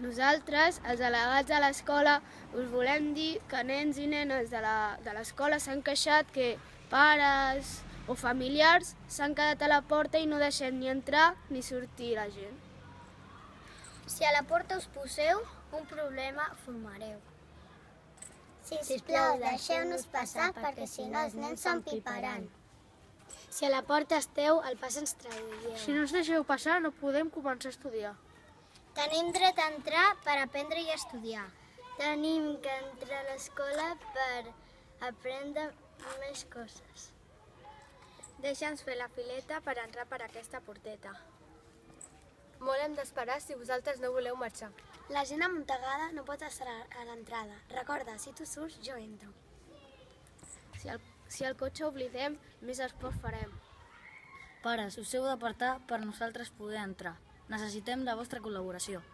Nosaltres, els delegats de l'escola, us volem dir que nens i nenes de l'escola s'han queixat que pares o familiars s'han quedat a la porta i no deixem ni entrar ni sortir la gent. Si a la porta us poseu, un problema formareu. Sisplau, deixeu-nos passar perquè si no els nens s'empiparan. Si a la porta esteu, el pas ens traieu. Si no ens deixeu passar, no podem començar a estudiar. Tenim dret a entrar per aprendre i estudiar. Tenim que entrar a l'escola per aprendre més coses. Deixa'ns fer la fileta per entrar per aquesta porteta. Molt hem d'esperar si vosaltres no voleu marxar. La gent amuntegada no pot estar a l'entrada. Recorda, si tu surts, jo entro. Si el cotxe oblidem, més esport farem. Pares, us heu d'apartar per nosaltres poder entrar. Necessitem la vostra col·laboració.